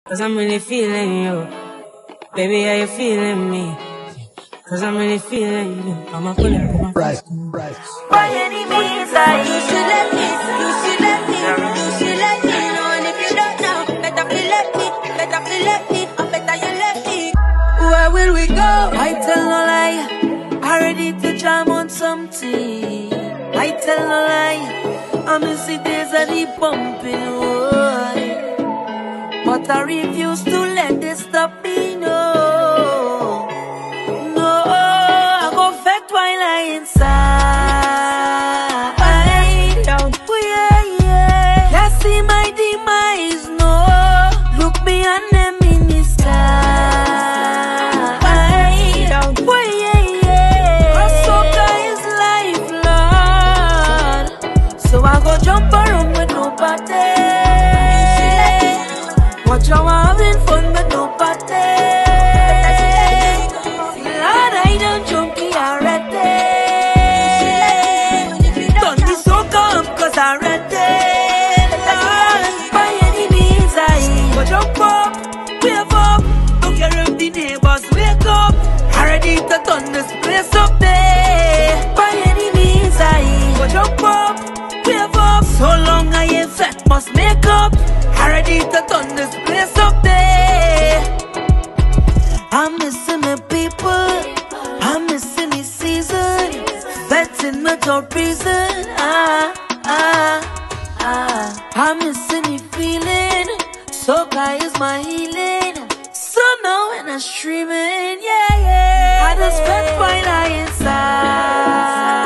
Cause I'm really feeling you. Baby, are you feeling me? Cause I'm really feeling you. I'ma pull up on my Right. By any means, you should let me, you should let me, you should let me know. And if you don't know, better feel let me, better feel let me, or better you let me. Where will we go? I tell no lie, I ready to jam on something. I tell no lie, I miss the days of the pumping, boy. But I refuse to let this stop me, no. No, I go fat while I inside. Oh yeah, yeah. Can't see my demise, no. Look me and them in the sky. Oh yeah, yeah. My soca is lifelong, so I go jump around with nobody. Watch how I'm having fun with nobody. Lord, I don't junkie already. Done this so come cause I ready. By any means I go jump up, wave up. Don't care if the neighbors wake up. I ready to turn this place up there. By any means I go jump up, wave up. So long I ain't fat, must make up. I ready to turn this place up there. I'm missing the people, I'm missing the season. Vetting without reason. I'm missing the feeling. Soca is my healing. So now when I'm streaming, yeah, yeah. I just spent while I inside.